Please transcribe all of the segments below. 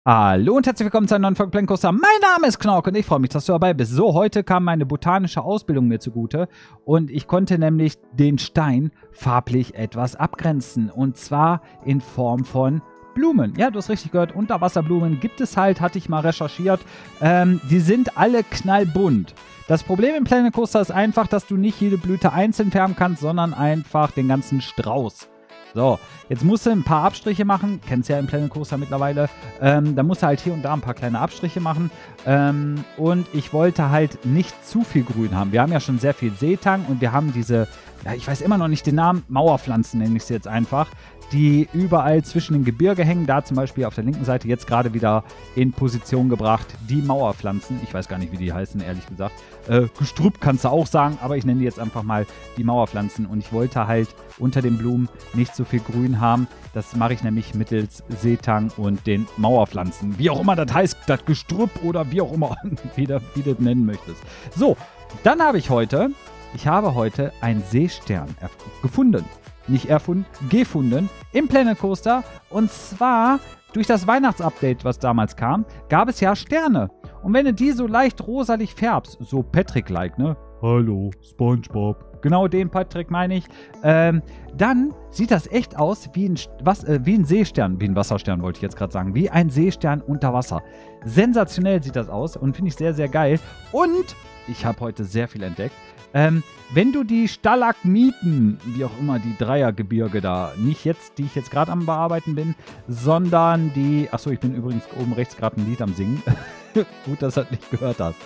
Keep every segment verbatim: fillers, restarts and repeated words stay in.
Hallo und herzlich willkommen zu einer neuen Folge Planet Coaster. Mein Name ist Knork und ich freue mich, dass du dabei bist. So, heute kam meine botanische Ausbildung mir zugute und ich konnte nämlich den Stein farblich etwas abgrenzen. Und zwar in Form von Blumen. Ja, du hast richtig gehört, Unterwasserblumen gibt es halt, hatte ich mal recherchiert. Ähm, die sind alle knallbunt. Das Problem im Planet Coaster ist einfach, dass du nicht jede Blüte einzeln färben kannst, sondern einfach den ganzen Strauß. So, jetzt musst du ein paar Abstriche machen. Kennst ja im Planet Coaster mittlerweile. Ähm, da musst du halt hier und da ein paar kleine Abstriche machen. Ähm, und ich wollte halt nicht zu viel Grün haben. Wir haben ja schon sehr viel Seetang und wir haben diese, ja, ich weiß immer noch nicht den Namen, Mauerpflanzen nenne ich sie jetzt einfach, die überall zwischen den Gebirge hängen. Da zum Beispiel auf der linken Seite jetzt gerade wieder in Position gebracht. Die Mauerpflanzen. Ich weiß gar nicht, wie die heißen, ehrlich gesagt. Äh, Gestrüpp kannst du auch sagen, aber ich nenne die jetzt einfach mal die Mauerpflanzen. Und ich wollte halt unter den Blumen nicht so viel Grün haben. Das mache ich nämlich mittels Seetang und den Mauerpflanzen. Wie auch immer das heißt, das Gestrüpp oder wie auch immer, wie, das, wie du das nennen möchtest. So, dann habe ich heute, ich habe heute einen Seestern gefunden. Nicht erfunden, gefunden im Planet Coaster. Und zwar durch das Weihnachtsupdate, was damals kam, gab es ja Sterne. Und wenn du die so leicht rosalig färbst, so Patrick-like, ne? Hallo, SpongeBob. Genau den Patrick meine ich. Ähm, dann sieht das echt aus wie ein, was, äh, wie ein Seestern, wie ein Wasserstern wollte ich jetzt gerade sagen. Wie ein Seestern unter Wasser. Sensationell sieht das aus und finde ich sehr, sehr geil. Und ich habe heute sehr viel entdeckt. Ähm, wenn du die Stalagmiten, wie auch immer die Dreiergebirge da, nicht jetzt, die ich jetzt gerade am Bearbeiten bin, sondern die, achso, ich bin übrigens oben rechts gerade ein Lied am Singen. Gut, dass du das nicht gehört hast.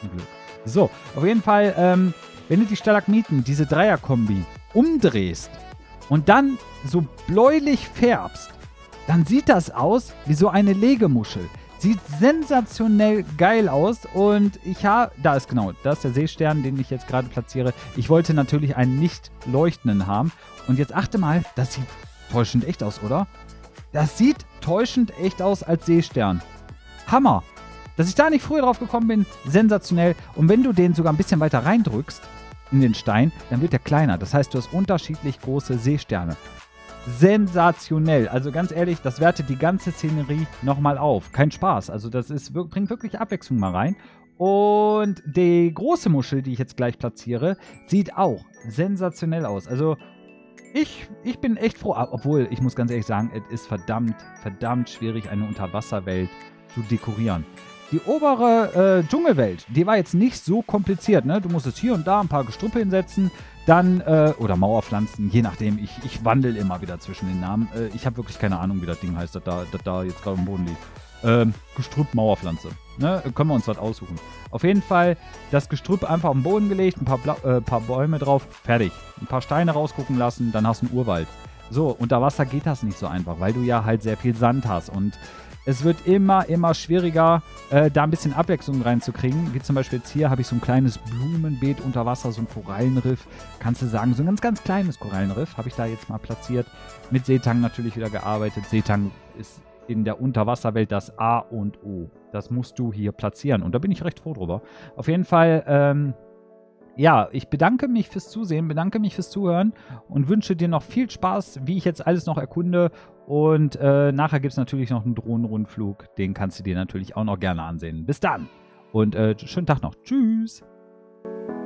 So, auf jeden Fall, ähm, wenn du die Stalagmiten, diese Dreierkombi, umdrehst und dann so bläulich färbst, dann sieht das aus wie so eine Legemuschel. Sieht sensationell geil aus und ich habe, da ist genau, da ist der Seestern, den ich jetzt gerade platziere. Ich wollte natürlich einen nicht leuchtenden haben und jetzt achte mal, das sieht täuschend echt aus, oder? Das sieht täuschend echt aus als Seestern. Hammer! Dass ich da nicht früher drauf gekommen bin, sensationell. Und wenn du den sogar ein bisschen weiter reindrückst in den Stein, dann wird der kleiner. Das heißt, du hast unterschiedlich große Seesterne. Sensationell. Also ganz ehrlich, das wertet die ganze Szenerie nochmal auf. Kein Spaß. Also das ist, bringt wirklich Abwechslung mal rein. Und die große Muschel, die ich jetzt gleich platziere, sieht auch sensationell aus. Also ich, ich bin echt froh. Obwohl, ich muss ganz ehrlich sagen, es ist verdammt, verdammt schwierig, eine Unterwasserwelt zu dekorieren. Die obere äh, Dschungelwelt, die war jetzt nicht so kompliziert, ne? Du musstest hier und da ein paar Gestrüppe hinsetzen, dann, äh, oder Mauerpflanzen, je nachdem. Ich, ich wandle immer wieder zwischen den Namen. Äh, ich habe wirklich keine Ahnung, wie das Ding heißt, das da, das da jetzt gerade am Boden liegt. Ähm, Gestrüpp, Mauerpflanze. Ne? Können wir uns was aussuchen. Auf jeden Fall das Gestrüpp einfach auf den Boden gelegt, ein paar, Bla äh, paar Bäume drauf, fertig. Ein paar Steine rausgucken lassen, dann hast du einen Urwald. So, unter Wasser geht das nicht so einfach, weil du ja halt sehr viel Sand hast und es wird immer, immer schwieriger, äh, da ein bisschen Abwechslung reinzukriegen. Wie zum Beispiel jetzt hier habe ich so ein kleines Blumenbeet unter Wasser, so ein Korallenriff. Kannst du sagen, so ein ganz, ganz kleines Korallenriff habe ich da jetzt mal platziert. Mit Seetang natürlich wieder gearbeitet. Seetang ist in der Unterwasserwelt das A und O. Das musst du hier platzieren. Und da bin ich recht froh drüber. Auf jeden Fall, ähm, ja, ich bedanke mich fürs Zusehen, bedanke mich fürs Zuhören und wünsche dir noch viel Spaß, wie ich jetzt alles noch erkunde. Und äh, nachher gibt es natürlich noch einen Drohnenrundflug. Den kannst du dir natürlich auch noch gerne ansehen. Bis dann und äh, schönen Tag noch. Tschüss.